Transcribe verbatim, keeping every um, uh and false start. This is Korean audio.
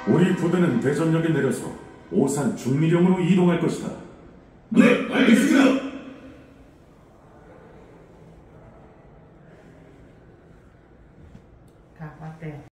우리 부대는 대전역에 내려서 오산 중리령으로 이동할 것이다. 네, 알겠습니다. 가, 어때요?